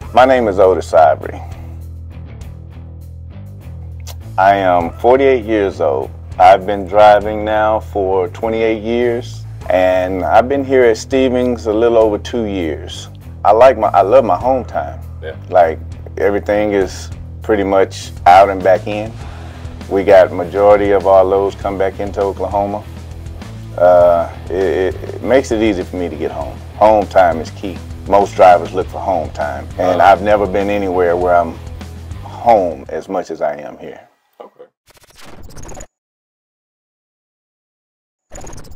My name is Otis Ivory. I am 48 years old. I've been driving now for 28 years, and I've been here at Stevens a little over 2 years. I love my home time. Yeah. Like, everything is pretty much out and back in. We got majority of our loads come back into Oklahoma. It makes it easy for me to get home. Home time is key. Most drivers look for home time, and I've never been anywhere where I'm home as much as I am here. Okay.